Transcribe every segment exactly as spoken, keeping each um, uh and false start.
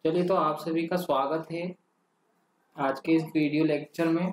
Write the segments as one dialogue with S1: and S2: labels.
S1: चलिए, तो आप सभी का स्वागत है आज के इस वीडियो लेक्चर में।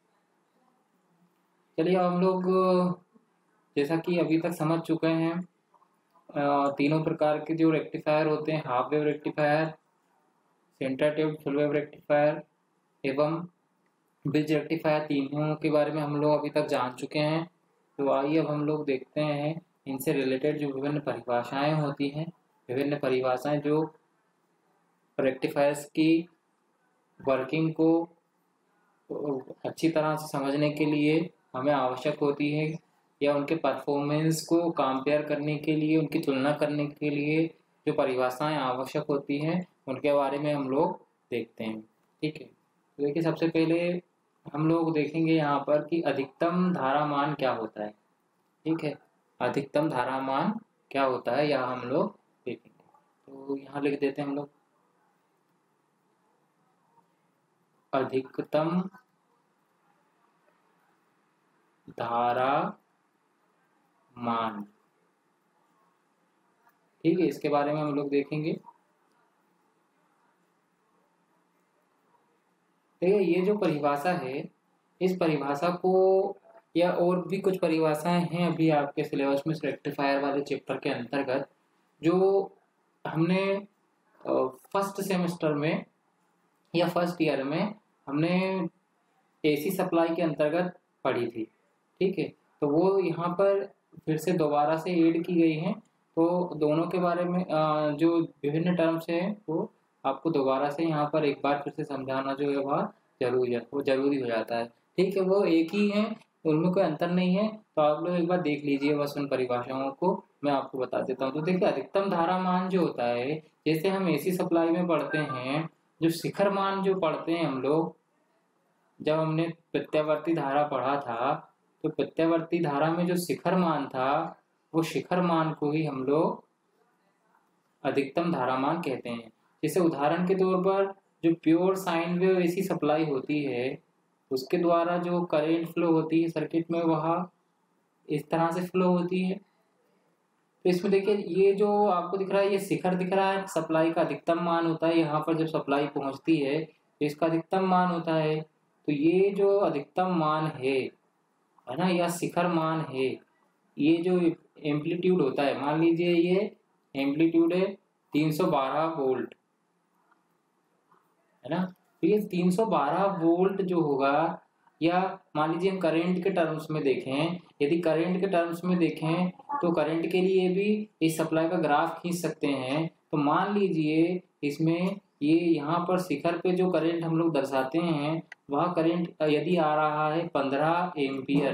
S1: चलिए, हम लोग जैसा कि अभी तक समझ चुके हैं अ, तीनों प्रकार के जो रेक्टिफायर होते हैं, half wave rectifier, centre tube full wave rectifier एवं ब्रिज रेक्टिफायर, तीनों के बारे में हम लोग अभी तक जान चुके हैं। तो आइए अब हम लोग देखते हैं इनसे रिलेटेड जो विभिन्न परिभाषाएं होती हैं, विभिन्न परिभाषाएं जो रेक्टिफायर्स की वर्किंग को अच्छी तरह से समझने के लिए हमें आवश्यक होती है, या उनके परफॉर्मेंस को कंपेयर करने के लिए, उनकी तुलना करने के लिए जो परिभाषाएं आवश्यक होती हैं उनके बारे में हम लोग देखते हैं। ठीक है, तो देखिए, सबसे पहले हम लोग देखेंगे यहाँ पर कि अधिकतम धारा मान क्या होता है। ठीक है, अधिकतम धारा मान क्या होता है यह हम लोग देखेंगे। तो यहाँ लिख देते हैं हम लोग अधिकतम धारा मान। ठीक है, इसके बारे में हम लोग देखेंगे। देखिए, ये जो परिभाषा है, इस परिभाषा को या और भी कुछ परिभाषाएं हैं अभी आपके सिलेबस में रेक्टिफायर वाले चैप्टर के अंतर्गत, जो हमने फर्स्ट सेमेस्टर में या फर्स्ट ईयर में हमने एसी सप्लाई के अंतर्गत पढ़ी थी। ठीक है, तो वो यहाँ पर फिर से दोबारा से ऐड की गई हैं। तो दोनों के बारे में जो विभिन्न टर्म्स हैं वो आपको दोबारा से यहाँ पर एक बार फिर से समझाना जो है वह जरूरी है, वो जरूरी हो जाता है। ठीक है, वो एक ही है, उनमें कोई अंतर नहीं है। तो आप लोग एक बार देख लीजिए बस उन परिभाषाओं को, मैं आपको बता देता हूँ। तो देखिए, अधिकतम धारा मान जो होता है, जैसे हम एसी सप्लाई में पढ़ते हैं, जो शिखर मान जो पढ़ते हैं हम लोग, जब हमने प्रत्यावर्ती धारा पढ़ा था तो प्रत्यावर्ती धारा में जो शिखर मान था वो शिखर मान को ही हम लोग अधिकतम धारा मान कहते हैं। जैसे उदाहरण के तौर पर जो pure sine wave AC supply होती है, उसके द्वारा जो करंट फ्लो होती है सर्किट में वह इस तरह से फ्लो होती है। तो इसमें देखिए, ये जो आपको दिख रहा है, ये शिखर दिख रहा है, सप्लाई का अधिकतम मान होता है। यहाँ पर जब सप्लाई पहुंचती है तो इसका अधिकतम मान होता है। तो ये जो अधिकतम मान है है ना, या शिखर मान है, ये जो एम्पलीट्यूड होता है, मान लीजिए ये एम्पलीट्यूड है तीन सौ बारह वोल्ट, है ना। तो ये तीन सौ बारह वोल्ट जो होगा, या मान लीजिए हम करंट के टर्म्स में देखें, यदि करंट के टर्म्स में देखें तो करंट के लिए भी इस सप्लाई का ग्राफ खींच सकते हैं। तो मान लीजिए इसमें ये यहाँ पर शिखर पे जो करंट हम लोग दर्शाते हैं, वह करंट यदि आ रहा है पंद्रह एम्पियर,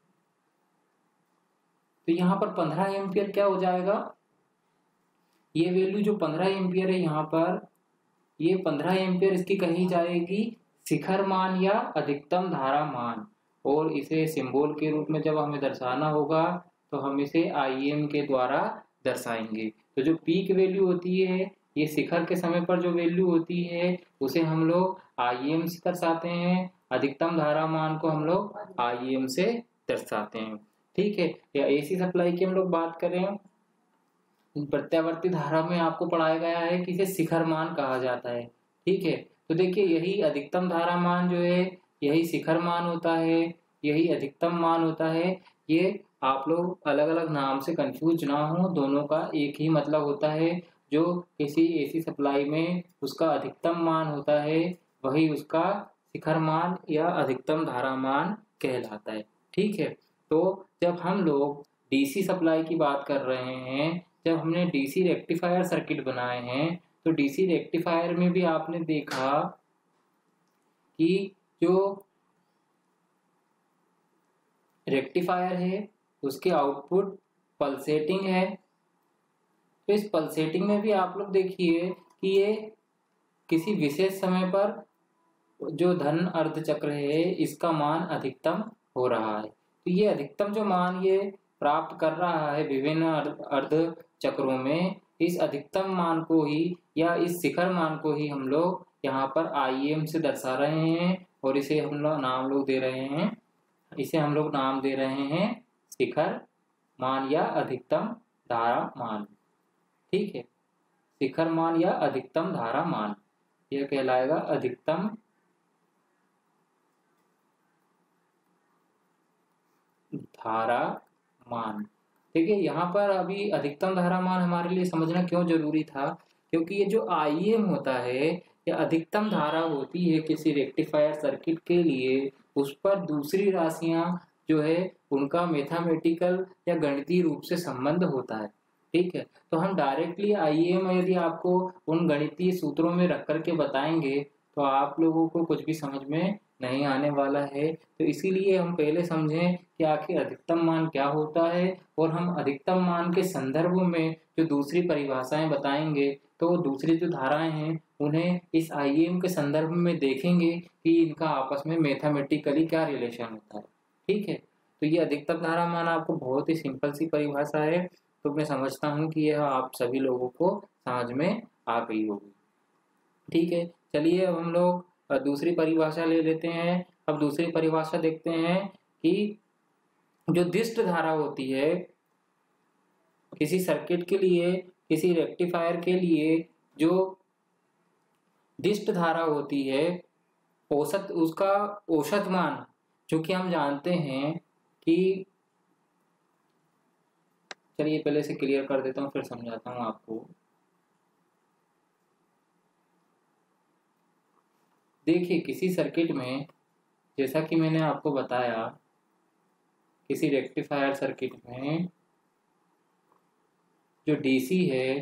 S1: तो यहाँ पर पंद्रह एम्पियर क्या हो जाएगा, ये वैल्यू जो पंद्रह एम्पियर है यहाँ पर, ये पंद्रह एम्पियर इसकी कही जाएगी शिखर मान या अधिकतम धारा मान। और इसे सिंबल के रूप में जब हमें दर्शाना होगा तो हम इसे आई एम के द्वारा दर्शाएंगे। तो जो पीक वैल्यू होती है, ये शिखर के समय पर जो वैल्यू होती है, उसे हम लोग आई एम से दर्शाते हैं। अधिकतम धारा मान को हम लोग आई एम से दर्शाते हैं। ठीक है, या एसी सप्लाई की हम लोग बात करें, प्रत्यावर्ती धारा में आपको पढ़ाया गया है कि इसे शिखर मान कहा जाता है। ठीक है, तो देखिए, यही अधिकतम धारा मान जो है, यही शिखर मान होता है, यही अधिकतम मान होता है। ये आप लोग अलग अलग नाम से कंफ्यूज ना हो, दोनों का एक ही मतलब होता है। जो किसी एसी सप्लाई में उसका अधिकतम मान होता है, वही उसका शिखर मान या अधिकतम धारा मान कहलाता है। ठीक है, तो जब हम लोग डीसी सप्लाई की बात कर रहे हैं, जब हमने डीसी रेक्टिफायर सर्किट बनाए हैं, तो डीसी रेक्टिफायर में भी आपने देखा कि जो रेक्टिफायर है उसके आउटपुट पल्सेटिंग है। तो इस पल्सेटिंग में भी आप लोग देखिए कि ये किसी विशेष समय पर जो धन अर्ध चक्र है, इसका मान अधिकतम हो रहा है। तो ये अधिकतम जो मान ये प्राप्त कर रहा है विभिन्न अर्ध चक्रों में, इस अधिकतम मान को ही या इस शिखर मान को ही हम लोग यहाँ पर आई एम से दर्शा रहे हैं, और इसे हम लोग नाम लोग दे रहे हैं, इसे हम लोग नाम दे रहे हैं शिखर मान या अधिकतम धारा मान। ठीक है, शिखर मान या अधिकतम धारा मान, यह कहलाएगा अधिकतम धारा मान। देखिए यहाँ पर अभी अधिकतम धारा मान हमारे लिए समझना क्यों जरूरी था, क्योंकि ये जो आई एम होता है, ये अधिकतम धारा होती है किसी रेक्टिफायर सर्किट के लिए, उस पर दूसरी राशियां जो है उनका मैथमेटिकल या गणितीय रूप से संबंध होता है। ठीक है, तो हम डायरेक्टली आई एम यदि आपको उन गणितीय सूत्रों में रख करके बताएंगे तो आप लोगों को कुछ भी समझ में नहीं आने वाला है। तो इसीलिए हम पहले समझें कि आखिर अधिकतम मान क्या होता है, और हम अधिकतम मान के संदर्भ में जो दूसरी परिभाषाएं बताएंगे तो दूसरी जो धाराएं हैं उन्हें इस आई एम के संदर्भ में देखेंगे कि इनका आपस में मैथमेटिकली क्या रिलेशन होता है। ठीक है, तो ये अधिकतम धारा मान आपको बहुत ही सिंपल सी परिभाषा है, तो मैं समझता हूँ कि यह आप सभी लोगों को समझ में आ गई होगी। ठीक है, चलिए अब हम लोग दूसरी परिभाषा ले लेते हैं। अब दूसरी परिभाषा देखते हैं कि जो दिष्ट धारा होती है किसी सर्किट के लिए, किसी रेक्टिफायर के लिए, जो दिष्ट धारा होती है औसत, उसका औसत मान जो कि हम जानते हैं कि, चलिए पहले से क्लियर कर देता हूँ फिर समझाता हूँ आपको। देखिए किसी सर्किट में, जैसा कि मैंने आपको बताया, किसी रेक्टिफायर सर्किट में जो डीसी है,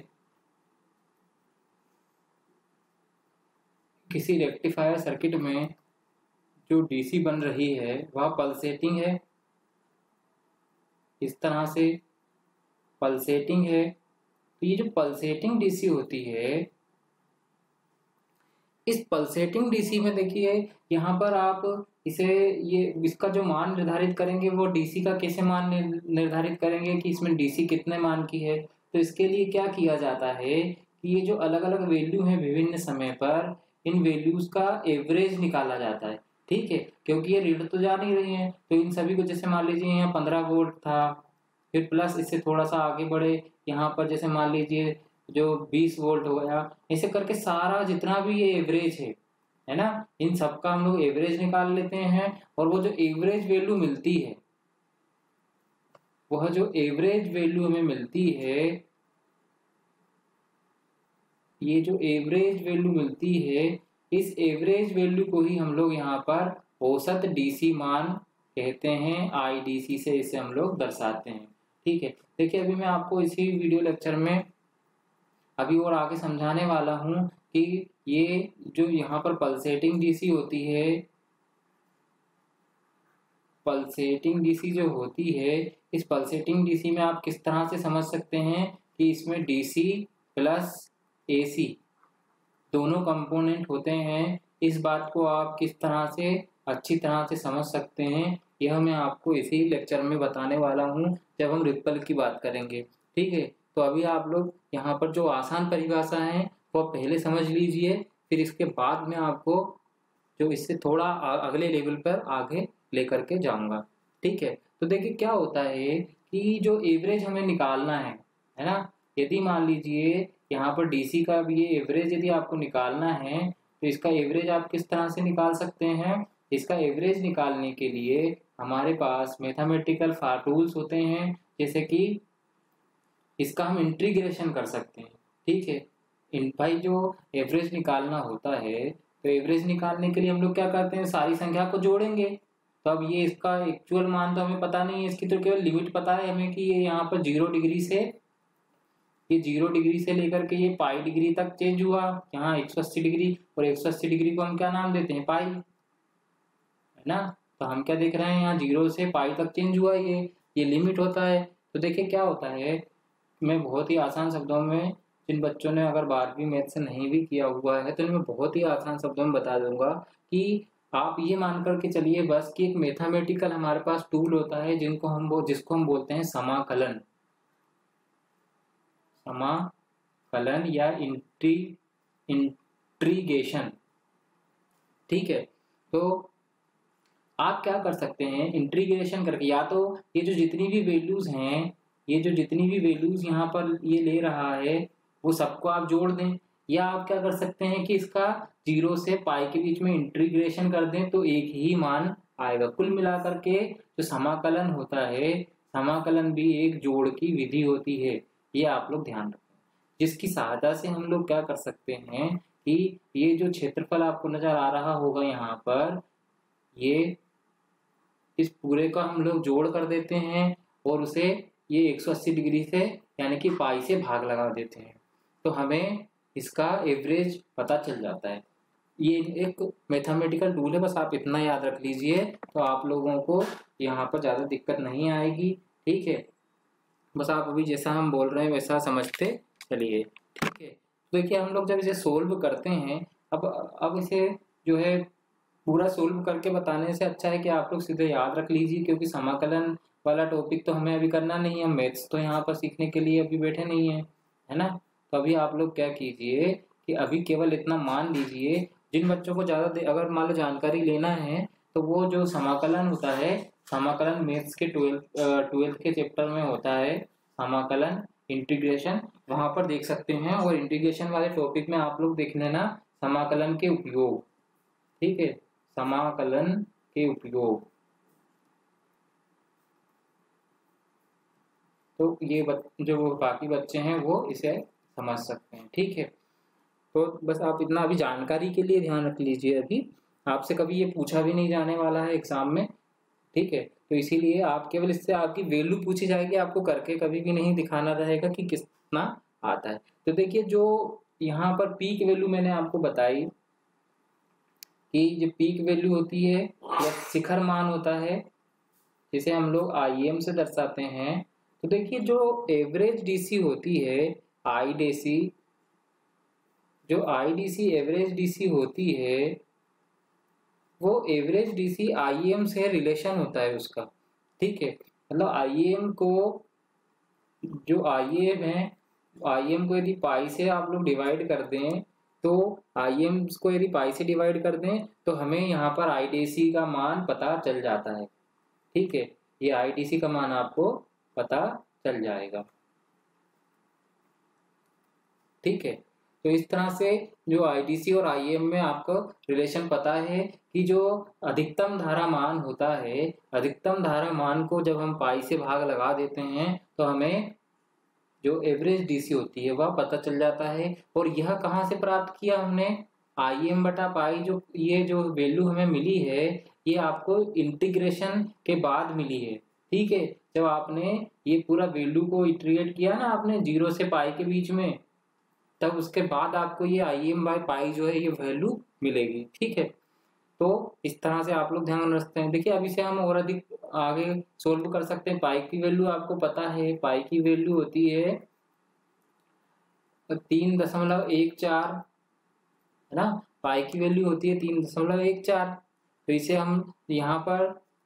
S1: किसी रेक्टिफायर सर्किट में जो डीसी बन रही है वह पल्सेटिंग है, इस तरह से पल्सेटिंग है। तो ये जो पल्सेटिंग डीसी होती है, इस पल्सेटिंग डीसी में देखिए यहाँ पर आप इसे, ये इसका जो मान निर्धारित करेंगे वो डीसी का कैसे मान निर्धारित करेंगे कि इसमें डीसी कितने मान की है। तो इसके लिए क्या किया जाता है कि ये जो अलग अलग वैल्यू हैं विभिन्न समय पर, इन वैल्यूज का एवरेज निकाला जाता है। ठीक है, क्योंकि ये रीड तो जा नहीं रही है, तो इन सभी को, जैसे मान लीजिए यहाँ पंद्रह वोल्ट था, फिर प्लस इससे थोड़ा सा आगे बढ़े यहाँ पर जैसे मान लीजिए जो बीस वोल्ट हो गया, ऐसे करके सारा जितना भी ये एवरेज है है ना, इन सबका हम लोग एवरेज निकाल लेते हैं। और वो जो एवरेज वैल्यू मिलती है, वह जो एवरेज वैल्यू हमें मिलती है, ये जो एवरेज वैल्यू मिलती है, इस एवरेज वैल्यू को ही हम लोग यहाँ पर औसत डीसी मान कहते हैं। आईडीसी से इसे हम लोग दर्शाते हैं। ठीक है, देखिए अभी मैं आपको इसी वीडियो लेक्चर में अभी और आगे समझाने वाला हूं कि ये जो यहाँ पर पल्सेटिंग डीसी होती है, पल्सेटिंग डीसी जो होती है, इस पल्सेटिंग डीसी में आप किस तरह से समझ सकते हैं कि इसमें डीसी प्लस एसी दोनों कंपोनेंट होते हैं। इस बात को आप किस तरह से अच्छी तरह से समझ सकते हैं, यह मैं आपको इसी लेक्चर में बताने वाला हूं जब हम रिपल की बात करेंगे। ठीक है, तो अभी आप लोग यहाँ पर जो आसान परिभाषा है वो पहले समझ लीजिए, फिर इसके बाद में आपको जो इससे थोड़ा अगले लेवल पर आगे लेकर के जाऊंगा। ठीक है, तो देखिए क्या होता है कि जो एवरेज हमें निकालना है है ना, यदि मान लीजिए यहाँ पर डीसी का भी ये एवरेज यदि आपको निकालना है, तो इसका एवरेज आप किस तरह से निकाल सकते हैं। इसका एवरेज निकालने के लिए हमारे पास मैथमेटिकल टूल्स होते हैं, जैसे कि इसका हम इंटीग्रेशन कर सकते हैं। ठीक है, इन भाई जो एवरेज निकालना होता है, तो एवरेज निकालने के लिए हम लोग क्या करते हैं, सारी संख्या को जोड़ेंगे। तो अब ये इसका एक्चुअल मान तो हमें पता नहीं है, इसकी तो केवल लिमिट पता है हमें कि ये यहाँ पर जीरो डिग्री से, ये जीरो डिग्री से लेकर के ये पाई डिग्री तक चेंज हुआ, यहाँ एक सौ अस्सी डिग्री, और एक सौ अस्सी डिग्री को हम क्या नाम देते हैं, पाई, है ना। तो हम क्या देख रहे हैं, यहाँ जीरो से पाई तक चेंज हुआ, ये ये लिमिट होता है। तो देखिए क्या होता है, मैं बहुत ही आसान शब्दों में, जिन बच्चों ने अगर बारहवीं मैथ से नहीं भी किया हुआ है तो मैं बहुत ही आसान शब्दों में बता दूंगा कि आप ये मान करके चलिए बस कि एक मैथमेटिकल हमारे पास टूल होता है जिनको हम वो जिसको हम बोलते हैं समाकलन, समाकलन या इंट्री इंट्रीगेशन। ठीक है, तो आप क्या कर सकते हैं, इंट्रीग्रेशन करके, या तो ये जो जितनी भी वैल्यूज हैं, ये जो जितनी भी वैल्यूज यहाँ पर ये ले रहा है, वो सबको आप जोड़ दें, या आप क्या कर सकते हैं कि इसका जीरो से पाई के बीच में इंटीग्रेशन कर दें तो एक ही मान आएगा। कुल मिलाकर के जो समाकलन होता है, समाकलन भी एक जोड़ की विधि होती है, ये आप लोग ध्यान रखें, जिसकी सहायता से हम लोग क्या कर सकते हैं कि ये जो क्षेत्रफल आपको नजर आ रहा होगा यहाँ पर, ये इस पूरे का हम लोग जोड़ कर देते हैं और उसे ये एक सौ अस्सी डिग्री से यानी कि पाई से भाग लगा देते हैं, तो हमें इसका एवरेज पता चल जाता है। ये एक मैथमेटिकल टूल है, बस आप इतना याद रख लीजिए तो आप लोगों को यहाँ पर ज़्यादा दिक्कत नहीं आएगी। ठीक है, बस आप अभी जैसा हम बोल रहे हैं वैसा समझते चलिए। ठीक है, तो देखिए हम लोग जब इसे सोल्व करते हैं, अब अब इसे जो है पूरा सोल्व करके बताने से अच्छा है कि आप लोग सीधे याद रख लीजिए, क्योंकि समाकलन वाला टॉपिक तो हमें अभी करना नहीं है, मैथ्स तो यहाँ पर सीखने के लिए अभी बैठे नहीं है, है ना। तो अभी आप लोग क्या कीजिए कि अभी केवल इतना मान लीजिए, जिन बच्चों को ज़्यादा अगर मान लो जानकारी लेना है तो वो जो समाकलन होता है, समाकलन मैथ्स के ट्वेल्थ ट्वेल्थ के चैप्टर में होता है, समाकलन इंटीग्रेशन, वहां पर देख सकते हैं। और इंटीग्रेशन वाले टॉपिक में आप लोग देख लेना समाकलन के उपयोग। ठीक है, समाकलन के उपयोग, तो ये जो बाकी बच्चे हैं वो इसे समझ सकते हैं। ठीक है, तो बस आप इतना अभी जानकारी के लिए ध्यान रख लीजिए, अभी आपसे कभी ये पूछा भी नहीं जाने वाला है एग्जाम में। ठीक है, तो इसीलिए आप केवल इससे आपकी वैल्यू पूछी जाएगी, आपको करके कभी भी नहीं दिखाना रहेगा कि कितना आता है। तो देखिए जो यहाँ पर पीक वैल्यू मैंने आपको बताई कि जो पीक वैल्यू होती है या शिखर मान होता है, जिसे हम लोग आई एम से दर्शाते हैं। तो देखिए जो एवरेज डीसी होती है, आई डीसी, जो आई डीसी एवरेज डीसी होती है, वो एवरेज डीसी आई एम से रिलेशन होता है उसका। ठीक है, मतलब आई एम को, जो आई एम है, आई एम को यदि पाई से आप लोग डिवाइड कर दें, तो आई एम को यदि पाई से डिवाइड कर दें तो हमें यहाँ पर आई डी सी का मान पता चल जाता है। ठीक है, ये आई डी सी का मान आपको पता चल जाएगा। ठीक है, तो इस तरह से जो आई डी सी और आई एम में आपको रिलेशन पता है कि जो अधिकतम धारा मान होता है, अधिकतम धारा मान को जब हम पाई से भाग लगा देते हैं तो हमें जो एवरेज डीसी होती है वह पता चल जाता है। और यह कहाँ से प्राप्त किया हमने, आई एम बटा पाई, जो ये जो वैल्यू हमें मिली है ये आपको इंटीग्रेशन के बाद मिली है। ठीक है, जब आपने ये पूरा वैल्यू को इटरेट किया ना आपने जीरो से पाई के बीच में, तब उसके बाद आपको ये आई एम बाई पाई जो है ये वैल्यू मिलेगी। ठीक है, तो इस तरह से आप लोग ध्यान रखते हैं। देखिए अब इसे हम और अधिक आगे सोल्व कर सकते हैं। पाई की वैल्यू आपको पता है, पाई की वैल्यू होती है तीन दशमलव एक चार, है ना। पाई की वैल्यू होती है तीन दशमलव एक चार। तो इसे हम यहाँ पर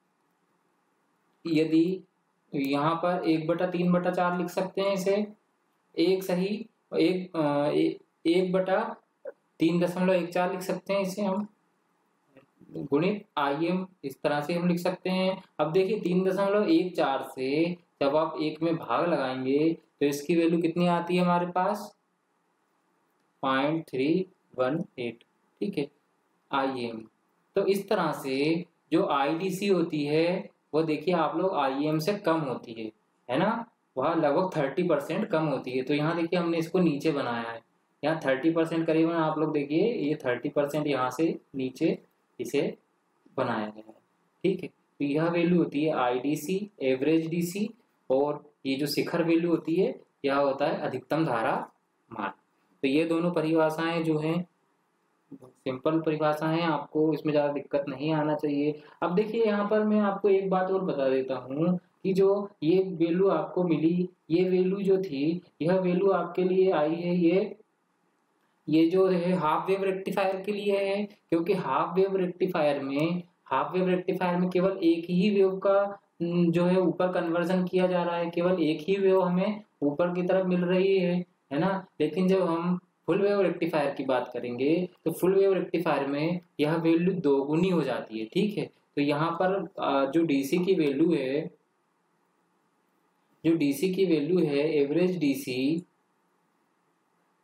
S1: यदि यहाँ पर एक बटा तीन बटा चार लिख सकते हैं, इसे एक सही एक ए, एक बटा तीन दशमलव एक चार लिख सकते हैं, इसे हम गुणित आई एम, इस तरह से हम लिख सकते हैं। अब देखिए तीन दशमलव एक चार से जब आप एक में भाग लगाएंगे तो इसकी वैल्यू कितनी आती है हमारे पास, पॉइंट थ्री वन एट। ठीक है, आई एम। तो इस तरह से जो आई डी सी होती है वो देखिए आप लोग आई एम से कम होती है, है ना, वह लगभग थर्टी परसेंट कम होती है। तो यहाँ देखिए हमने इसको नीचे बनाया है, यहाँ थर्टी परसेंट करीबन आप लोग देखिए ये थर्टी परसेंट यहाँ से नीचे इसे बनाया गया है। ठीक है, तो यह वैल्यू होती है I D C average DC, और ये जो शिखर वैल्यू होती है यह होता है अधिकतम धारा मान। तो ये दोनों परिभाषाएं जो हैं सिंपल परिभाषा है, आपको इसमें ज़्यादा दिक्कत नहीं आना चाहिए। अब देखिए यहाँ पर मैं आपको एक बात और बता देता हूँ कि जो ये वैल्यू आपको मिली, ये वैल्यू जो थी, यह वैल्यू आपके लिए आई है, ये ये जो है हाफ वेव रेक्टिफायर के लिए है, क्योंकि हाफ वेव रेक्टिफायर में हाफ वेव रेक्टिफायर में केवल एक ही वेव का जो है ऊपर कन्वर्जन किया जा रहा है, केवल एक ही वेव हमें ऊपर की तरफ मिल रही है, है ना। लेकिन जब हम फुल वेव रेक्टिफायर की बात करेंगे तो फुल वेव रेक्टिफायर में यह वैल्यू दोगुनी हो जाती है। ठीक है, तो यहाँ पर जो डीसी की वैल्यू है, जो डीसी की वैल्यू है एवरेज डीसी,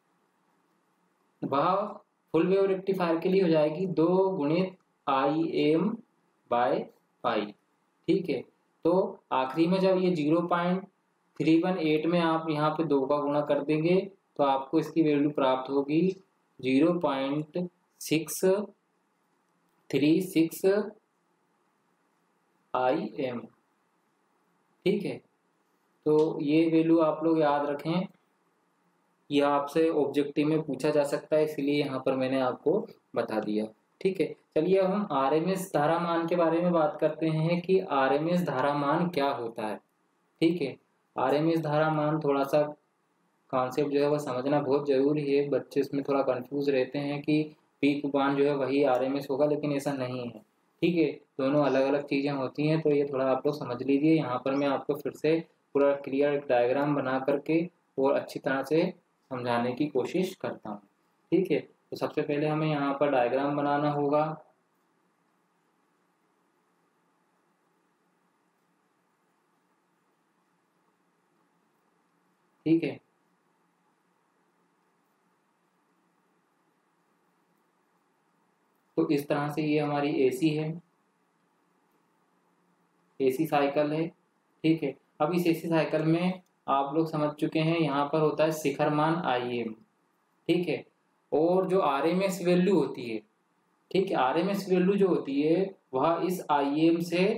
S1: वह फुल वेव रेक्टिफायर के लिए हो जाएगी दो गुणित आई एम बाय पाई। ठीक है, तो आखिरी में जब ये zero point three one eight में आप यहाँ पे दो का गुणा कर देंगे तो आपको इसकी वैल्यू प्राप्त होगी zero point six three six I M. ठीक है, तो ये वैल्यू आप लोग याद रखें, यह आपसे ऑब्जेक्टिव में पूछा जा सकता है, इसलिए यहाँ पर मैंने आपको बता दिया। ठीक है, चलिए अब हम आरएमएस धारा मान के बारे में बात करते हैं कि आरएमएस धारा मान क्या होता है। ठीक है, आरएमएस धारा मान थोड़ा सा कॉन्सेप्ट जो है वह समझना बहुत जरूरी है। बच्चे इसमें थोड़ा कंफ्यूज रहते हैं कि पीक मान जो है वही आरएमएस होगा, लेकिन ऐसा नहीं है। ठीक है, दोनों अलग अलग चीजें होती हैं, तो ये थोड़ा आप लोग समझ लीजिए। यहाँ पर मैं आपको फिर से पूरा क्लियर एक डायग्राम बना करके और अच्छी तरह से समझाने की कोशिश करता हूँ। ठीक है, तो सबसे पहले हमें यहाँ पर डायग्राम बनाना होगा। ठीक है, तो इस तरह से ये हमारी एसी है, एसी साइकिल है। ठीक है, अब इस एसी साइकिल में आप लोग समझ चुके हैं यहाँ पर होता है शिखर मान आई एम। ठीक है, और जो आरएमएस वैल्यू होती है, ठीक है, आरएमएस वैल्यू जो होती है वह इस आई एम से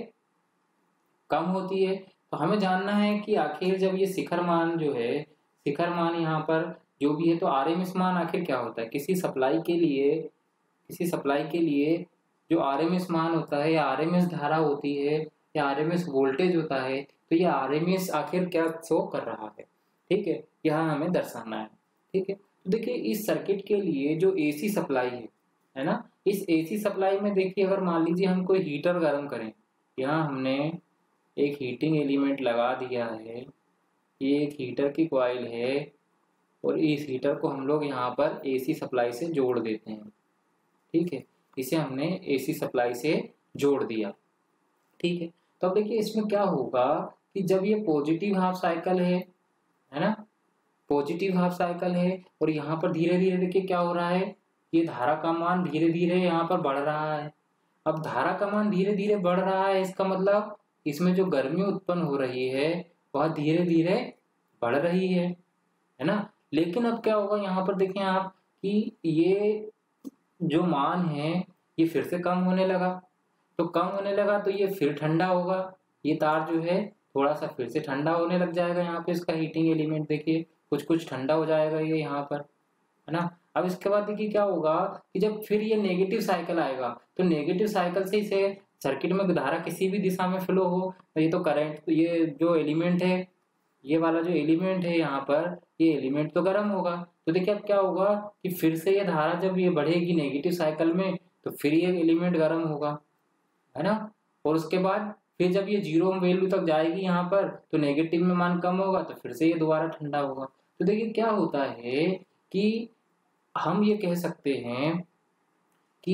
S1: कम होती है। तो हमें जानना है कि आखिर जब ये शिखर मान जो है, शिखर मान यहाँ पर जो भी है, तो आरएमएस मान आखिर क्या होता है। किसी सप्लाई के लिए किसी सप्लाई के लिए जो आरएमएस मान होता है या आरएमएस धारा होती है या आरएमएस वोल्टेज होता है, तो ये आरएमएस आखिर क्या शो कर रहा है। ठीक है, यह हमें दर्शाना है। ठीक है, तो देखिए इस सर्किट के लिए जो एसी सप्लाई है है ना, इस एसी सप्लाई में देखिए अगर मान लीजिए हम कोई हीटर गर्म करें, यहाँ हमने एक हीटिंग एलिमेंट लगा दिया है, ये एक हीटर की कॉइल है और इस हीटर को हम लोग यहाँ पर एसी सप्लाई से जोड़ देते हैं। ठीक है, इसे हमने एसी सप्लाई से जोड़ दिया। ठीक है, तो अब देखिए इसमें क्या होगा कि जब ये पॉजिटिव हाफ साइकिल है है ना, पॉजिटिव हाफ साइकिल है और यहाँ पर धीरे धीरे देखिए क्या हो रहा है, ये धारा का मान धीरे धीरे यहाँ पर बढ़ रहा है। अब धारा का मान धीरे धीरे बढ़ रहा है, इसका मतलब इसमें जो गर्मी उत्पन्न हो रही है वह धीरे धीरे बढ़ रही है है ना। लेकिन अब क्या होगा यहाँ पर देखें आप कि ये जो मान है ये फिर से कम होने लगा, तो कम होने लगा तो ये फिर ठंडा होगा, ये तार जो है थोड़ा सा फिर से ठंडा होने लग जाएगा। यहाँ पे इसका हीटिंग एलिमेंट देखिए कुछ कुछ ठंडा हो जाएगा ये यहाँ पर, है ना। अब इसके बाद देखिए क्या होगा कि जब फिर ये नेगेटिव साइकिल आएगा, तो नेगेटिव साइकिल से इसे सर्किट में धारा किसी भी दिशा में फ्लो हो, तो ये तो करंट, तो ये जो एलिमेंट है, ये वाला जो एलिमेंट है यहाँ पर, ये एलिमेंट तो गर्म होगा। तो देखिए अब क्या होगा कि फिर से ये धारा जब ये बढ़ेगी नेगेटिव साइकिल में, तो फिर ये एलिमेंट गर्म होगा, है ना। और उसके बाद फिर जब ये जीरो वैल्यू तक जाएगी यहाँ पर, तो नेगेटिव में मान कम होगा, तो फिर से ये दोबारा ठंडा होगा। तो देखिए क्या होता है कि हम ये कह सकते हैं कि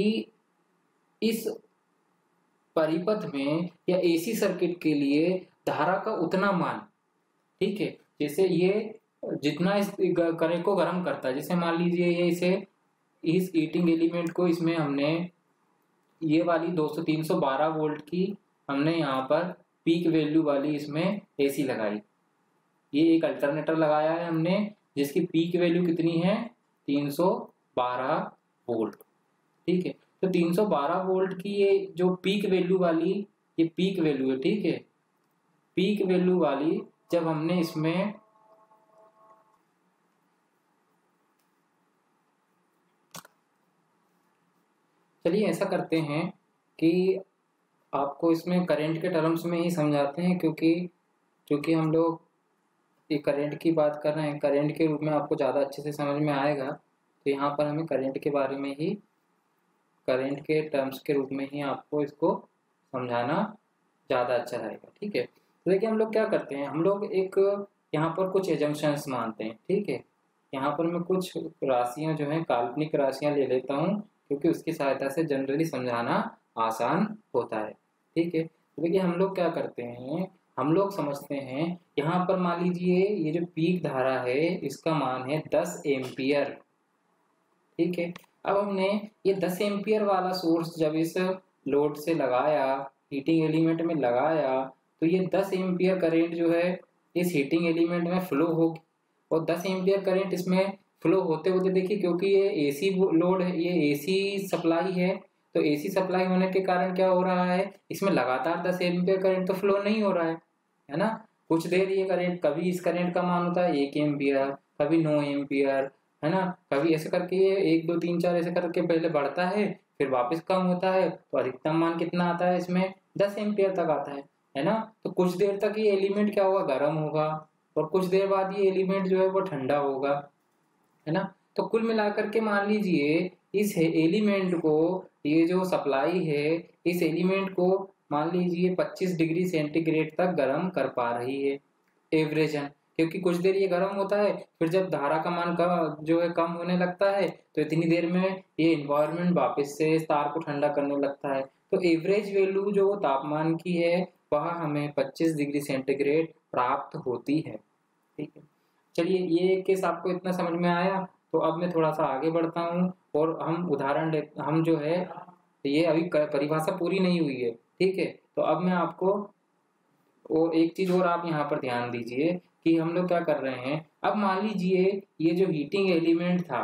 S1: इस परिपथ में या एसी सर्किट के लिए धारा का उतना मान, ठीक है, जैसे ये जितना इस करंट को गर्म करता है, जैसे मान लीजिए ये इसे इस हीटिंग एलिमेंट को इसमें हमने ये वाली दो सौ तीन सौ बारह वोल्ट की हमने यहाँ पर पीक वैल्यू वाली इसमें एसी लगाई, ये एक अल्टरनेटर लगाया है हमने जिसकी पीक वैल्यू कितनी है तीन सौ बारह वोल्ट। ठीक है, तो तीन सौ बारह वोल्ट की ये जो पीक वैल्यू वाली, ये पीक वैल्यू है, ठीक है, पीक वैल्यू वाली जब हमने इसमें चलिए ऐसा करते हैं कि आपको इसमें करंट के टर्म्स में ही समझाते हैं, क्योंकि क्योंकि हम लोग ये करंट की बात कर रहे हैं, करंट के रूप में आपको ज़्यादा अच्छे से समझ में आएगा। तो यहाँ पर हमें करंट के बारे में ही, करंट के टर्म्स के रूप में ही आपको इसको समझाना ज़्यादा अच्छा रहेगा। ठीक है, तो देखिए हम लोग क्या करते हैं, हम लोग एक यहाँ पर कुछ एजम्पशंस मानते हैं। ठीक है, यहाँ पर मैं कुछ राशियाँ जो हैं काल्पनिक राशियाँ ले लेता हूँ, क्योंकि उसकी सहायता से जनरली समझाना आसान होता है। ठीक है, तो देखिए हम लोग क्या करते हैं, हम लोग समझते हैं यहाँ पर मान लीजिए ये जो पीक धारा है इसका मान है दस एम्पियर। ठीक है। अब हमने ये दस एम्पियर वाला सोर्स जब इस लोड से लगाया, हीटिंग एलिमेंट में लगाया, तो ये दस एम्पियर करंट जो है इस हीटिंग एलिमेंट में फ्लो होगी और दस एम्पियर करंट इसमें फ्लो होते होते देखिए, क्योंकि ये एसी लोड है, ये एसी सप्लाई है, तो एसी सप्लाई होने के कारण क्या हो रहा है, इसमें लगातार दस एम्पियर करंट तो फ्लो नहीं हो रहा है, है ना। कुछ देर ये करंट, कभी इस करंट का मान होता है एक एम्पियर, कभी नौ एम्पियर, है ना, कभी ऐसे करके ये एक दो तीन चार ऐसे करके पहले बढ़ता है, फिर वापस कम होता है, तो अधिकतम मान कितना आता है इसमें, दस एम्पियर तक आता है, है ना। तो कुछ देर तक ये एलिमेंट क्या होगा, गर्म होगा, और कुछ देर बाद ये एलिमेंट जो है वो ठंडा होगा, है ना। तो कुल मिलाकर के मान लीजिए इस एलिमेंट को, ये जो सप्लाई है इस एलिमेंट को मान लीजिए पच्चीस डिग्री सेंटीग्रेड तक गर्म कर पा रही है एवरेजन, क्योंकि कुछ देर ये गर्म होता है, फिर जब धारा का मान कम जो है कम होने लगता है, तो इतनी देर में ये इन्वायरमेंट वापस से इस तार को ठंडा करने लगता है। तो एवरेज वैल्यू जो तापमान की है वह हमें पच्चीस डिग्री सेंटीग्रेड प्राप्त होती है, ठीक है। चलिए ये केस आपको इतना समझ में आया, तो अब मैं थोड़ा सा आगे बढ़ता हूँ और हम उदाहरण ले, हम जो है ये अभी परिभाषा पूरी नहीं हुई है, ठीक है। तो अब मैं आपको वो एक चीज और आप यहाँ पर ध्यान दीजिए कि हम लोग क्या कर रहे हैं। अब मान लीजिए ये जो हीटिंग एलिमेंट था,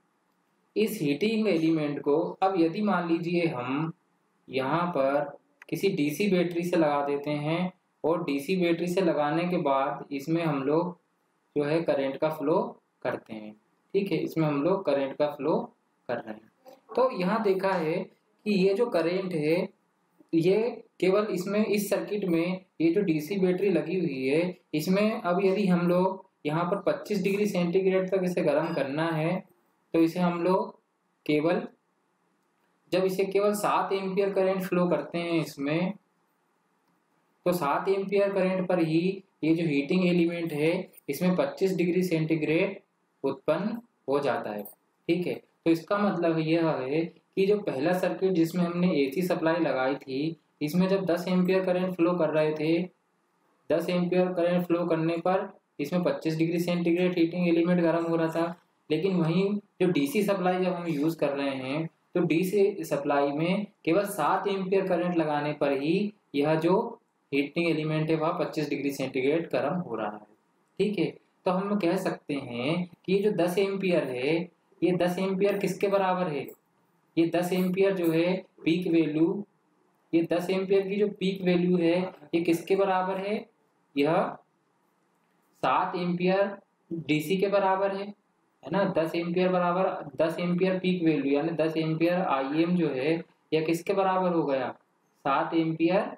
S1: इस हीटिंग एलिमेंट को अब यदि मान लीजिए हम यहाँ पर किसी डीसी बैटरी से लगा देते हैं, और डीसी बैटरी से लगाने के बाद इसमें हम लोग जो है करंट का फ्लो करते हैं, ठीक है, इसमें हम लोग करंट का फ्लो कर रहे हैं। तो यहाँ देखा है कि ये जो करंट है ये केवल इसमें इस सर्किट में ये जो डीसी बैटरी लगी हुई है इसमें, अब यदि हम लोग यहाँ पर पच्चीस डिग्री सेंटीग्रेड तक इसे गर्म करना है, तो इसे हम लोग केवल जब इसे केवल सात एम्पियर करंट फ्लो करते हैं इसमें, तो सात एम्पियर करंट पर ही ये जो हीटिंग एलिमेंट है इसमें पच्चीस डिग्री सेंटीग्रेड उत्पन्न हो जाता है, ठीक है। तो इसका मतलब यह है कि जो पहला सर्किट जिसमें हमने एसी सप्लाई लगाई थी, इसमें जब दस एम्पियर करंट फ्लो कर रहे थे, दस एम्पियर करंट फ्लो करने पर इसमें पच्चीस डिग्री सेंटीग्रेड हीटिंग एलिमेंट गर्म हो रहा था। लेकिन वहीं जो डीसी सप्लाई जब हम यूज कर रहे हैं, तो डीसी सप्लाई में केवल सात एम्पियर करंट लगाने पर ही यह जो हीटिंग एलिमेंट है वह पच्चीस डिग्री सेंटीग्रेड गर्म हो रहा है, ठीक है। तो हम कह सकते हैं कि ये जो दस एम्पियर है, ये दस एम्पियर किसके बराबर है, ये दस एम्पियर जो है पीक वैल्यू, ये दस एम्पियर की जो पीक वैल्यू है ये किसके बराबर है, यह सात एम्पियर डीसी के बराबर है, है ना। दस एम्पियर बराबर दस एम्पियर पीक वैल्यू यानी दस एम्पियर आईएम जो है यह किसके बराबर हो गया, सात एम्पियर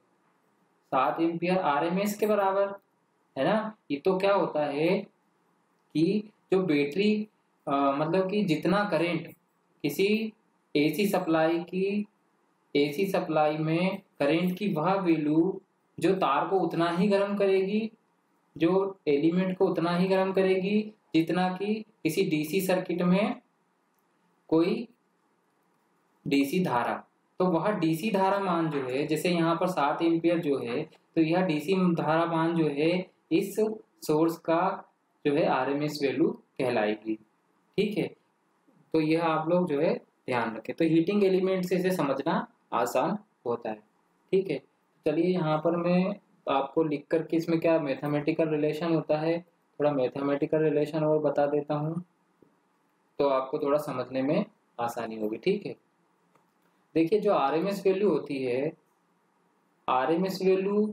S1: सात एम्पियर आरएमएस के बराबर, है ना। ये तो क्या होता है कि जो बैटरी मतलब कि जितना करंट किसी एसी सप्लाई की एसी सप्लाई में करंट की वह वैल्यू जो तार को उतना ही गर्म करेगी, जो एलिमेंट को उतना ही गर्म करेगी जितना कि किसी डीसी सर्किट में कोई डीसी धारा। तो वह डीसी धारा मान जो है, जैसे यहाँ पर सात एम्पियर जो है, तो यह डीसी धारा मान जो है इस सोर्स का जो है आरएमएस वैल्यू कहलाएगी, ठीक है। तो यह आप लोग जो है ध्यान रखें। तो हीटिंग एलिमेंट से इसे समझना आसान होता है, ठीक है। चलिए यहाँ पर मैं आपको लिख करके इसमें क्या मैथमेटिकल रिलेशन होता है, थोड़ा मैथमेटिकल रिलेशन और बता देता हूँ, तो आपको थोड़ा समझने में आसानी होगी, ठीक है। देखिए जो आरएमएस वैल्यू होती है, आरएमएस वैल्यू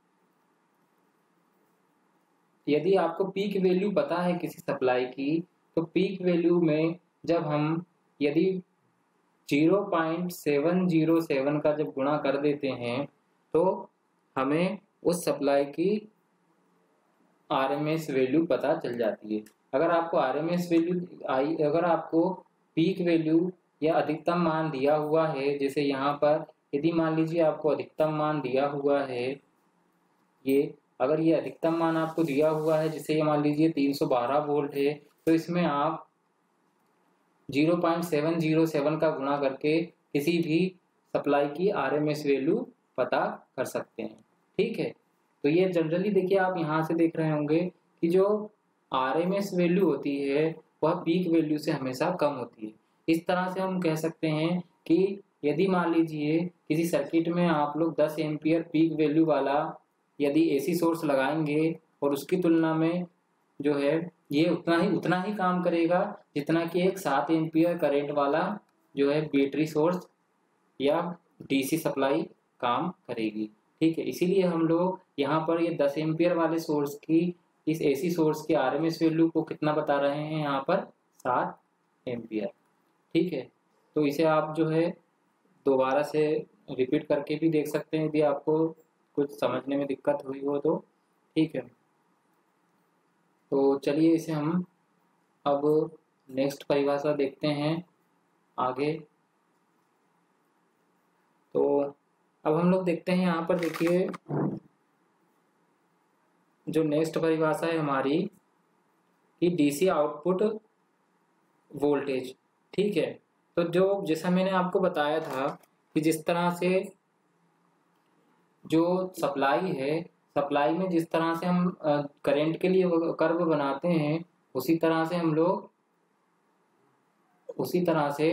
S1: यदि आपको पीक वैल्यू पता है किसी सप्लाई की, तो पीक वैल्यू में जब हम यदि zero point seven zero seven का जब गुणा कर देते हैं, तो हमें उस सप्लाई की आरएमएस वैल्यू पता चल जाती है। अगर आपको आरएमएस वैल्यू आई अगर आपको पीक वैल्यू या अधिकतम मान दिया हुआ है, जैसे यहाँ पर यदि मान लीजिए आपको अधिकतम मान दिया हुआ है, ये अगर ये अधिकतम मान आपको दिया हुआ है, जैसे ये मान लीजिए तीन सौ बारह वोल्ट है, तो इसमें आप zero point seven zero seven का गुणा करके किसी भी सप्लाई की आरएमएस वैल्यू पता कर सकते हैं, ठीक है। तो ये जनरली देखिए आप यहाँ से देख रहे होंगे कि जो आरएमएस वैल्यू होती है वह पीक वैल्यू से हमेशा कम होती है। इस तरह से हम कह सकते हैं कि यदि मान लीजिए किसी सर्किट में आप लोग दस एम्पियर पीक वैल्यू वाला यदि एसी सोर्स लगाएंगे और उसकी तुलना में जो है ये उतना ही उतना ही काम करेगा जितना कि एक सात एम्पियर करंट वाला जो है बैटरी सोर्स या डीसी सप्लाई काम करेगी। ठीक है, इसीलिए हम लोग यहाँ पर ये दस एम्पियर वाले सोर्स की इस एसी सोर्स की आरएमएस वैल्यू को कितना बता रहे हैं यहाँ पर सात एम्पियर। ठीक है, तो इसे आप जो है दोबारा से रिपीट करके भी देख सकते हैं यदि आपको कुछ समझने में दिक्कत हुई हो तो। ठीक है, तो चलिए इसे हम अब नेक्स्ट परिभाषा देखते हैं आगे। तो अब हम लोग देखते हैं यहाँ पर, देखिए जो नेक्स्ट परिभाषा है हमारी कि डीसी आउटपुट वोल्टेज। ठीक है, तो जो जैसा मैंने आपको बताया था कि जिस तरह से जो सप्लाई है, सप्लाई में जिस तरह से हम करंट के लिए कर्व बनाते हैं उसी तरह से हम लोग उसी तरह से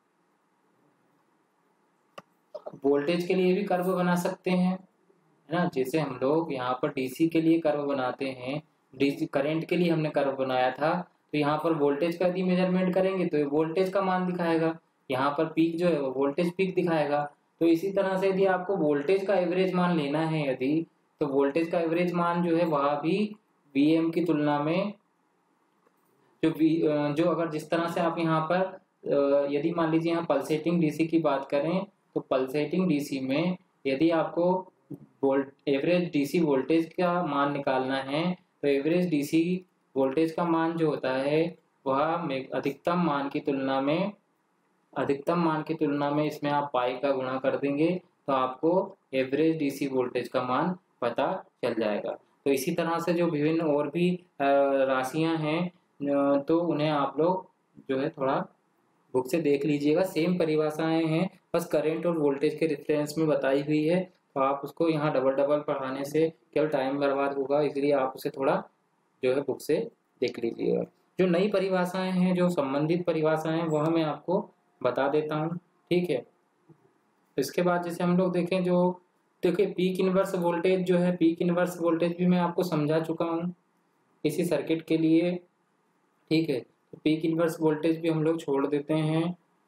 S1: वोल्टेज के लिए भी कर्व बना सकते हैं, है ना। जैसे हम लोग यहाँ पर डीसी के लिए कर्व बनाते हैं, डीसी करंट के लिए हमने कर्व बनाया था, तो यहाँ पर वोल्टेज का यदि मेजरमेंट करेंगे तो ये वोल्टेज का मान दिखाएगा, यहाँ पर पीक जो है वो वोल्टेज पीक दिखाएगा। तो इसी तरह से यदि आपको वोल्टेज का एवरेज मान लेना है यदि, तो वोल्टेज का एवरेज मान जो है वह भी वीएम की तुलना में जो वी जो अगर जिस तरह से आप यहाँ पर यदि मान लीजिए यहाँ पल्सेटिंग डीसी की बात करें तो पल्सेटिंग डीसी में यदि आपको वोल्ट एवरेज डीसी वोल्टेज का मान निकालना है तो एवरेज डीसी वोल्टेज का मान जो होता है वह अधिकतम मान की तुलना में अधिकतम मान की तुलना में इसमें आप पाई का गुणा कर देंगे तो आपको एवरेज डीसी वोल्टेज का मान पता चल जाएगा। तो इसी तरह से जो विभिन्न और भी राशियां हैं तो उन्हें आप लोग जो है थोड़ा बुक से देख लीजिएगा। सेम परिभाषाएं हैं, बस करंट और वोल्टेज के रेफरेंस में बताई हुई है, तो आप उसको यहाँ डबल डबल पढ़ाने से केवल टाइम बर्बाद होगा, इसलिए आप उसे थोड़ा जो है बुक से देख लीजिएगा। जो नई परिभाषाएं हैं, जो संबंधित परिभाषाएं हैं, वह मैं आपको बता देता हूँ। ठीक है, इसके बाद जैसे हम लोग देखें जो देखिए पीक इनवर्स वोल्टेज जो है, पीक इनवर्स वोल्टेज भी मैं आपको समझा चुका हूँ इसी सर्किट के लिए। ठीक है, तो पीक इनवर्स वोल्टेज भी हम लोग छोड़ देते हैं।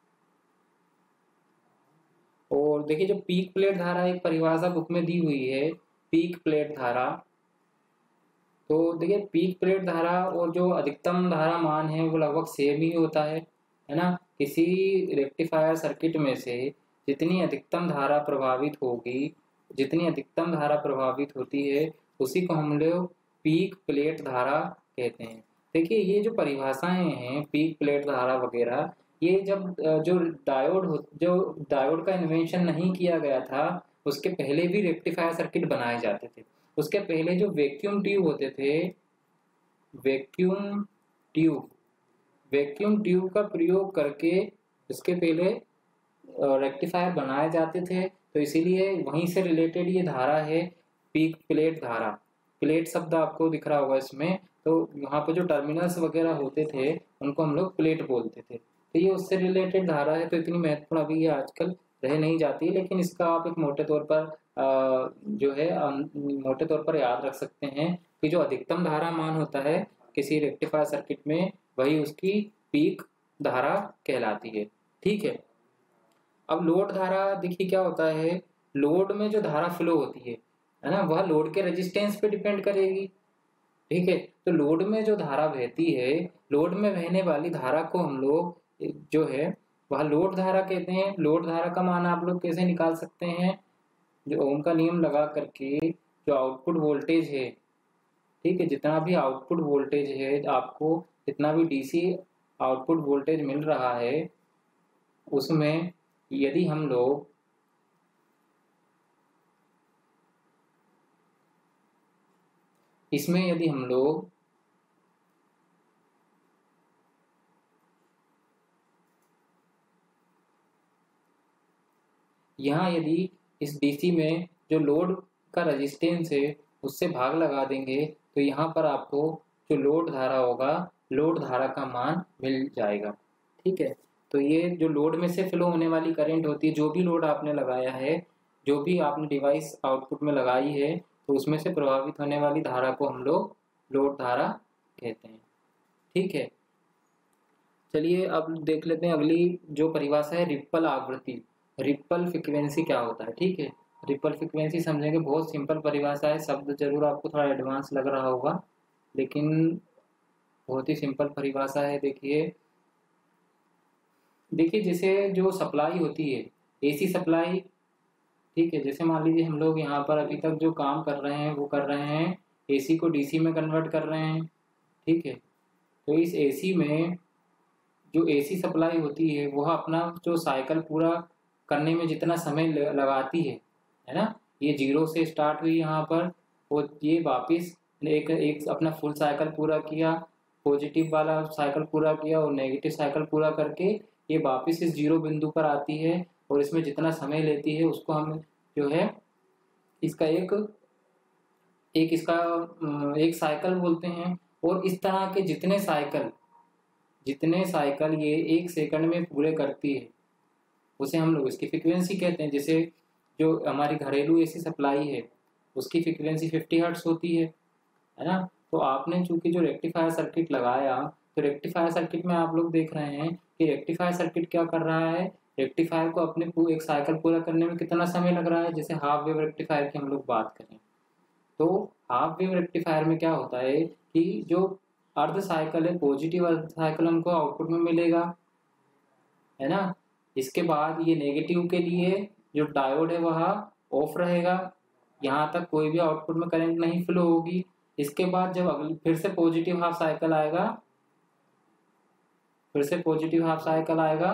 S1: और देखिए जो पीक प्लेट धारा एक परिभाषा बुक में दी हुई है, पीक प्लेट धारा, तो देखिए पीक प्लेट धारा और जो अधिकतम धारा मान है वो लगभग सेम ही होता है, है ना। किसी रेक्टिफायर सर्किट में से जितनी अधिकतम धारा प्रभावित होगी, जितनी अधिकतम धारा प्रभावित होती है उसी को हम लोग पीक प्लेट धारा कहते हैं। देखिए ये जो परिभाषाएं हैं पीक प्लेट धारा वगैरह, ये जब जो डायोड जो डायोड का इन्वेंशन नहीं किया गया था उसके पहले भी रेक्टिफायर सर्किट बनाए जाते थे। उसके पहले जो वैक्यूम ट्यूब होते थे, वैक्यूम ट्यूब वैक्यूम ट्यूब का प्रयोग करके इसके पहले रेक्टिफायर बनाए जाते थे, तो इसीलिए वहीं से रिलेटेड ये धारा है पीक प्लेट धारा। प्लेट शब्द आपको दिख रहा होगा इसमें, तो वहाँ पे जो टर्मिनल्स वगैरह होते थे उनको हम लोग प्लेट बोलते थे, तो ये उससे रिलेटेड धारा है। तो इतनी महत्वपूर्ण अभी ये आजकल रह नहीं जाती, लेकिन इसका आप एक मोटे तौर पर आ, जो है मोटे तौर पर याद रख सकते हैं कि जो अधिकतम धारा मान होता है किसी रेक्टिफायर सर्किट में वही उसकी पीक धारा कहलाती है। ठीक है, अब लोड धारा देखिए क्या होता है, लोड में जो धारा फ्लो होती है है ना, वह लोड के रेजिस्टेंस पे डिपेंड करेगी। ठीक है, तो लोड में जो धारा बहती है, लोड में बहने वाली धारा को हम लोग जो है वह लोड धारा कहते हैं। लोड धारा का मान आप लोग कैसे निकाल सकते हैं, जो ओम का नियम लगा करके जो आउटपुट वोल्टेज है, ठीक है, जितना भी आउटपुट वोल्टेज है आपको, जितना भी डीसी आउटपुट वोल्टेज मिल रहा है उसमें यदि हम लोग इसमें यदि हम लोग यहाँ यदि इस डीसी में जो लोड का रेजिस्टेंस है उससे भाग लगा देंगे तो यहाँ पर आपको जो लोड धारा होगा लोड धारा का मान मिल जाएगा। ठीक है, तो ये जो लोड में से फ्लो होने वाली करंट होती है, जो भी लोड आपने लगाया है, जो भी आपने डिवाइस आउटपुट में लगाई है, तो उसमें से प्रभावित होने वाली धारा को हम लोग लोड धारा कहते हैं। ठीक है, चलिए अब देख लेते हैं अगली जो परिभाषा है, रिप्पल आवृत्ति। रिप्पल फ्रीक्वेंसी क्या होता है? ठीक है, रिप्पल फ्रीक्वेंसी समझेंगे, बहुत सिंपल परिभाषा है, शब्द जरूर आपको थोड़ा एडवांस लग रहा होगा, लेकिन बहुत ही सिंपल परिभाषा है। देखिए देखिए जैसे जो सप्लाई होती है, एसी सप्लाई, ठीक है, जैसे मान लीजिए हम लोग यहाँ पर अभी तक जो काम कर रहे हैं वो कर रहे हैं एसी को डीसी में कन्वर्ट कर रहे हैं। ठीक है, तो इस एसी में जो एसी सप्लाई होती है वह अपना जो साइकिल पूरा करने में जितना समय लगाती है, है ना, ये जीरो से स्टार्ट हुई यहाँ पर, और ये वापस एक एक अपना फुल साइकिल पूरा किया, पॉजिटिव वाला साइकिल पूरा किया और नेगेटिव साइकिल पूरा करके ये वापस इस जीरो बिंदु पर आती है, और इसमें जितना समय लेती है उसको हम जो है इसका एक एक इसका एक साइकिल बोलते हैं। और इस तरह के जितने साइकिल जितने साइकिल ये एक सेकंड में पूरे करती है उसे हम लोग इसकी फ्रीक्वेंसी कहते हैं। जैसे जो हमारी घरेलू एसी सप्लाई है उसकी फ्रीक्वेंसी फिफ्टी हर्ट्ज होती है, है ना। तो आपने चूंकि जो रेक्टिफायर सर्किट लगाया, तो रेक्टिफायर सर्किट में आप लोग देख रहे हैं कि रेक्टिफायर सर्किट क्या कर रहा है, रेक्टिफायर को अपने एक साइकिल पूरा करने में कितना समय लग रहा है। जैसे हाफ वेव रेक्टिफायर की हम लोग बात करें तो हाफ वेव रेक्टिफायर में क्या होता है कि जो अर्ध साइकिल है, पॉजिटिव अर्ध साइकिल हमको आउटपुट में मिलेगा, है ना। इसके बाद ये नेगेटिव के लिए जो डायोड है वह ऑफ रहेगा, यहाँ तक कोई भी आउटपुट में करंट नहीं फ्लो होगी। इसके बाद जब अगली फिर से पॉजिटिव हाफ साइकिल आएगा फिर से पॉजिटिव हाफ साइकिल आएगा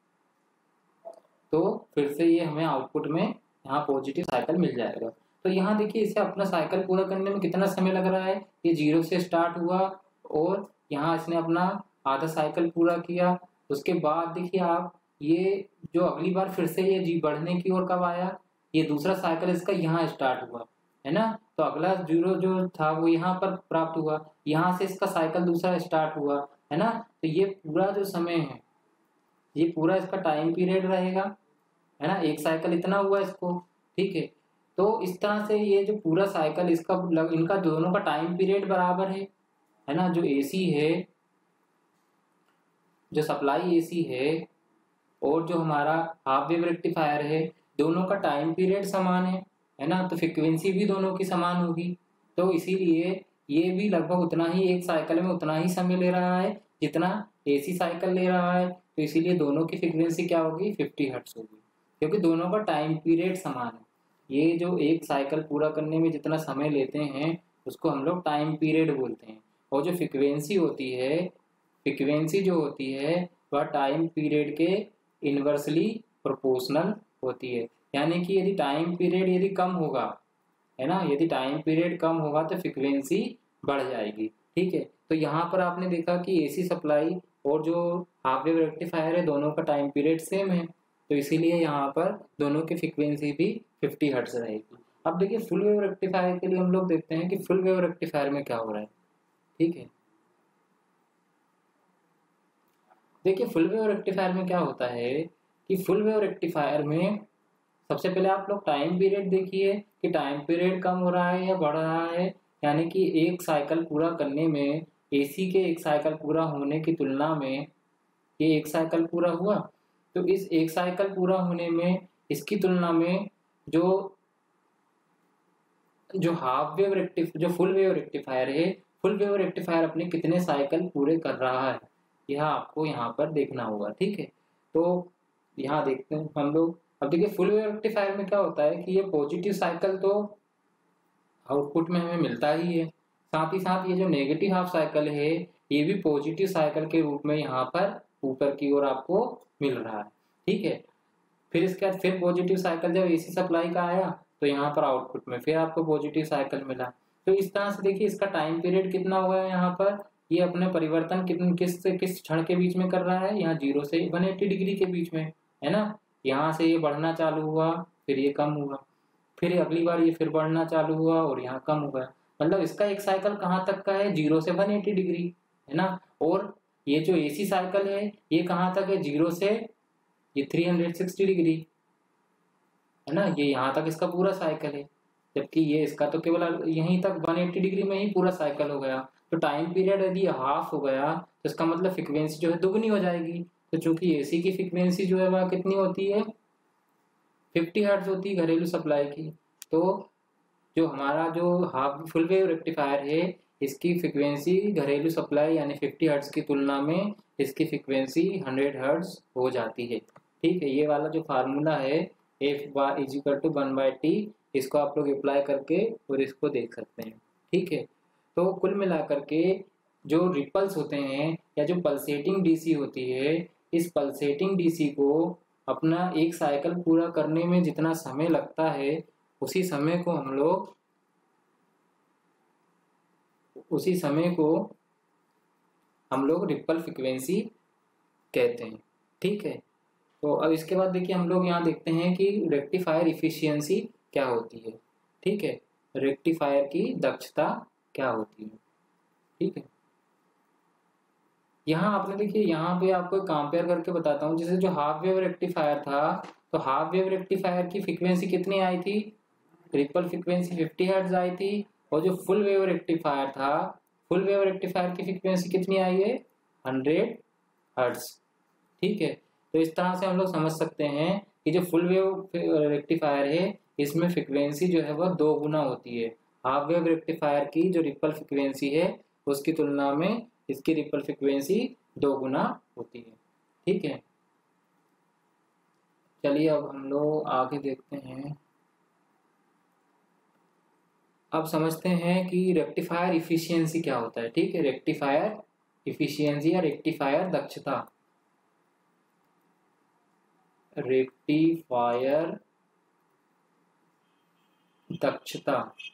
S1: तो फिर से ये हमें आउटपुट में यहाँ पॉजिटिव साइकिल मिल जाएगा। तो यहाँ देखिए इसे अपना साइकिल पूरा करने में कितना समय लग रहा है, ये जीरो से स्टार्ट हुआ और यहाँ इसने अपना आधा साइकिल पूरा किया। उसके बाद देखिए आप ये जो अगली बार फिर से ये जी बढ़ने की ओर कब आया, ये दूसरा साइकिल इसका यहाँ स्टार्ट हुआ, है ना। तो अगला जीरो जो था वो यहाँ पर प्राप्त हुआ, यहाँ से इसका साइकिल दूसरा स्टार्ट हुआ, है ना। तो ये पूरा जो समय है ये पूरा इसका टाइम पीरियड रहेगा, है ना। एक साइकिल इतना हुआ इसको, ठीक है। तो इस तरह से ये जो पूरा साइकिल इसका इनका दोनों का टाइम पीरियड बराबर है, है ना। जो एसी है, जो सप्लाई एसी है और जो हमारा हाफ वेव रेक्टिफायर है, दोनों का टाइम पीरियड समान है, है ना। तो फ्रीक्वेंसी भी दोनों की समान होगी, तो इसीलिए ये भी लगभग उतना ही एक साइकिल में उतना ही समय ले रहा है जितना एसी साइकिल ले रहा है। तो इसीलिए दोनों की फ्रीक्वेंसी क्या होगी, फिफ्टी हर्ट्ज होगी, क्योंकि दोनों का टाइम पीरियड समान है। ये जो एक साइकिल पूरा करने में जितना समय लेते हैं उसको हम लोग टाइम पीरियड बोलते हैं। और जो फ्रीक्वेंसी होती है फ्रीक्वेंसी जो होती है वह टाइम पीरियड के इनवर्सली प्रोपोर्शनल होती है। यानी कि यदि टाइम पीरियड यदि कम होगा, है ना, यदि टाइम पीरियड कम होगा तो फ्रीक्वेंसी बढ़ जाएगी, ठीक है। तो यहाँ पर आपने देखा कि एसी सप्लाई और जो हाफ वेव रेक्टिफायर है दोनों का टाइम पीरियड सेम है, तो इसीलिए यहाँ पर दोनों की फ्रीक्वेंसी भी फिफ्टी हर्ट्ज रहेगी। अब देखिए फुल वेव रेक्टिफायर के लिए हम लोग देखते हैं कि फुल वेव रेक्टिफायर में क्या हो रहा है, ठीक है। देखिए फुल वेव रेक्टिफायर में क्या होता है कि फुल वेव रेक्टिफायर में सबसे पहले आप लोग टाइम पीरियड देखिए कि टाइम पीरियड कम हो रहा है या बढ़ रहा है। यानी कि एक साइकिल पूरा करने में एसी के एक साइकिल पूरा होने की तुलना में ये एक साइकिल पूरा हुआ, तो इस एक साइकिल पूरा होने में इसकी तुलना में जो जो हाफ वेव रेक्टिफ जो फुल वेव रेक्टिफायर है, फुल वेव रेक्टिफायर अपने कितने साइकिल पूरे कर रहा है यह आपको यहाँ पर देखना होगा, ठीक है। तो यहाँ देखते हैं हम लोग। अब देखिए फुल वेव रेक्टिफायर में क्या होता है कि ये पॉजिटिव साइकिल तो आउटपुट में हमें मिलता ही है, साथ ही साथ ये जो नेगेटिव हाफ साइकिल है ये भी पॉजिटिव साइकिल के रूप में यहाँ पर ऊपर की ओर आपको मिल रहा है, ठीक है। फिर इसके बाद फिर पॉजिटिव साइकिल जब एसी सप्लाई का आया तो यहाँ पर आउटपुट में फिर आपको पॉजिटिव साइकिल मिला। तो इस तरह से देखिए इसका टाइम पीरियड कितना हुआ है, यहाँ पर ये अपने परिवर्तन कितने किस से किस क्षण के बीच में कर रहा है, यहाँ जीरो से वन एट्टी डिग्री के बीच में, है ना। यहाँ से ये बढ़ना चालू हुआ, फिर ये कम हुआ, फिर अगली बार ये फिर बढ़ना चालू हुआ और यहाँ कम हुआ। मतलब इसका एक साइकिल कहाँ तक का है, जीरो से वन एट्टी डिग्री, है ना। और ये जो एसी साइकिल है ये कहाँ तक है, जीरो से ये तीन सौ साठ डिग्री, है ना, ये यहाँ तक इसका पूरा साइकिल है, जबकि ये इसका तो केवल यहीं तक एक सौ अस्सी डिग्री में ही पूरा साइकिल हो गया। तो टाइम पीरियड यदि हाफ हो गया तो इसका मतलब फ्रीक्वेंसी जो है दुगनी हो जाएगी। तो चूंकि एसी की फ्रीक्वेंसी जो है वह कितनी होती है, पचास हर्ट्ज होती है घरेलू सप्लाई की, तो जो हमारा जो हाफ फुल वेव रेक्टिफायर है इसकी फ्रीक्वेंसी घरेलू सप्लाई यानी पचास हर्ट्ज की तुलना में इसकी फ्रीक्वेंसी सौ हर्ट्ज हो जाती है। ठीक है, ये वाला जो फार्मूला है F bar is equal to one by T, इसको आप लोग अप्लाई करके और इसको देख सकते हैं। ठीक है, तो कुल मिलाकर के जो रिपल्स होते हैं या जो पल्सेटिंग डीसी होती है, इस पल्सेटिंग डीसी को अपना एक साइकिल पूरा करने में जितना समय लगता है उसी समय को हम लोग उसी समय को हम लोग रिपल फ्रीक्वेंसी कहते हैं। ठीक है, तो अब इसके बाद देखिए हम लोग यहाँ देखते हैं कि रेक्टिफायर इफिशियंसी क्या होती है। ठीक है, रेक्टिफायर की दक्षता क्या होती है। ठीक है, यहाँ आपने देखिए यहाँ पे आपको कंपेयर करके बताता हूँ। जैसे जो हाफ वेव रेक्टिफायर था, तो हाफ वेव रेक्टिफायर की फ्रीक्वेंसी कितनी आई थी, रिपल फ्रीक्वेंसी पचास हर्ट्ज आई थी। और जो फुल वेव रेक्टिफायर था, फुल वेव रेक्टिफायर की फ्रीक्वेंसी कितनी आई है, सौ हर्ट्ज। ठीक है, तो इस तरह से हम लोग समझ सकते हैं कि जो फुल वेव रेक्टिफायर है इसमें फ्रीक्वेंसी जो है वह दो गुना होती है। हाफ वेव रेक्टिफायर की जो रिपल फ्रीक्वेंसी है उसकी तुलना में इसकी रिपल फ्रीक्वेंसी दो गुना होती है। ठीक है, चलिए अब हम लोग आगे देखते हैं। अब समझते हैं कि रेक्टिफायर इफिशियंसी क्या होता है। ठीक है, रेक्टिफायर इफिशियंसी या रेक्टिफायर दक्षता, रेक्टिफायर दक्षता।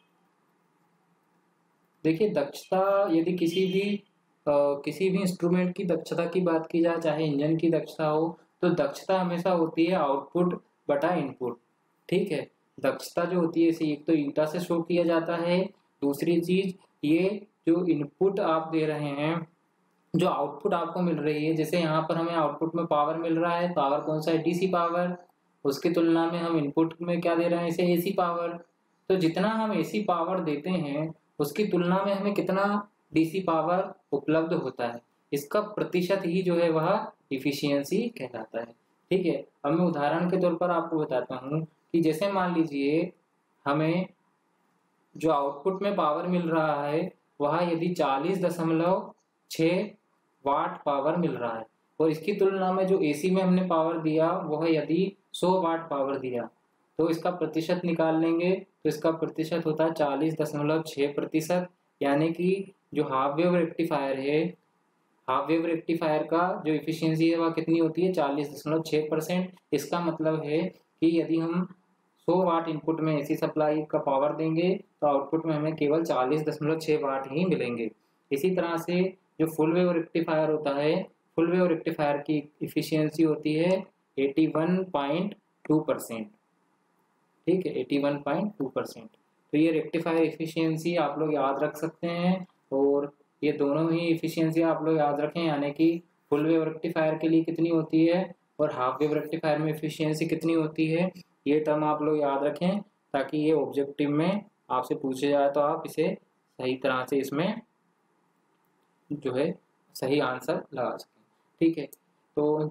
S1: देखिए दक्षता यदि किसी भी आ, किसी भी इंस्ट्रूमेंट की दक्षता की बात की जाए, चाहे इंजन की दक्षता हो, तो दक्षता हमेशा होती है आउटपुट बटा इनपुट। ठीक है, दक्षता जो होती है इसे एक तो ईटा से शो किया जाता है, दूसरी चीज ये जो इनपुट आप दे रहे हैं, जो आउटपुट आपको मिल रही है, जैसे यहाँ पर हमें आउटपुट में पावर मिल रहा है, पावर कौन सा है, डीसी पावर, उसकी तुलना में हम इनपुट में क्या दे रहे हैं, इसे एसी पावर। तो जितना हम एसी पावर देते हैं उसकी तुलना में हमें कितना डीसी पावर उपलब्ध होता है, इसका प्रतिशत ही जो है वह इफिशियंसी कहलाता है। ठीक है, अब मैं उदाहरण के तौर पर आपको बताता हूँ कि जैसे मान लीजिए हमें जो आउटपुट में पावर मिल रहा है वह यदि चालीस दशमलव छः वाट पावर मिल रहा है और इसकी तुलना में जो एसी में हमने पावर दिया वह यदि सौ वाट पावर दिया, तो इसका प्रतिशत निकाल लेंगे तो इसका प्रतिशत होता है चालीस दशमलव छः प्रतिशत। यानी कि जो हाफ वेव रेक्टिफायर है, हाफ वेव रेक्टिफायर का जो इफिशियंसी है वह कितनी होती है, चालीस दशमलव छः परसेंट। इसका मतलब है कि यदि हम सौ वाट इनपुट में एसी सप्लाई का पावर देंगे तो आउटपुट में हमें केवल चालीस दशमलव छः वाट ही मिलेंगे। इसी तरह से जो फुल वेव रेक्टिफायर होता है, फुल वेव रेक्टिफायर की इफिशियंसी होती है इक्यासी पॉइंट दो परसेंट। ठीक है, इक्यासी पॉइंट दो परसेंट। तो ये रेक्टिफायर इफिशियंसी आप लोग याद रख सकते हैं, और ये दोनों ही इफिशियंसी आप लोग याद रखें, यानी कि फुल वेव रेक्टिफायर के लिए कितनी होती है और हाफ वेव रेक्टिफायर में इफिशियंसी कितनी होती है, ये टर्म आप लोग याद रखें ताकि ये ऑब्जेक्टिव में आपसे पूछे जाए तो आप इसे सही तरह से इसमें जो है सही आंसर लगा सकें। ठीक है, तो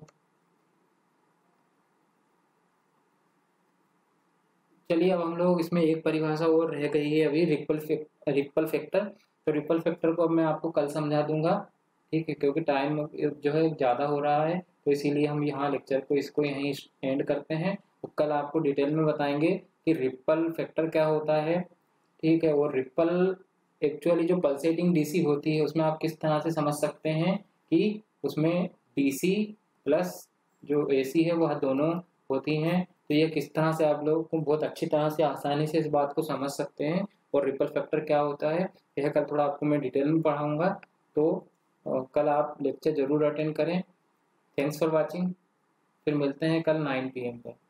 S1: चलिए अब हम लोग इसमें एक परिभाषा और रह गई है अभी, रिपल रिपल फैक्टर। तो रिपल फैक्टर को अब मैं आपको कल समझा दूंगा। ठीक है, क्योंकि टाइम जो है ज़्यादा हो रहा है तो इसीलिए हम यहाँ लेक्चर को इसको यहीं एंड करते हैं। तो कल आपको डिटेल में बताएंगे कि रिपल फैक्टर क्या होता है। ठीक है, और रिपल एक्चुअली जो पल्सेटिंग डीसी होती है उसमें आप किस तरह से समझ सकते हैं कि उसमें डीसी प्लस जो एसी है वह दोनों होती हैं। तो ये किस तरह से आप लोग को बहुत अच्छी तरह से आसानी से इस बात को समझ सकते हैं, और रिपल फैक्टर क्या होता है यह कल थोड़ा आपको मैं डिटेल में पढ़ाऊंगा। तो कल आप लेक्चर जरूर अटेंड करें। थैंक्स फॉर वाचिंग, फिर मिलते हैं कल नाइन पी एम पर।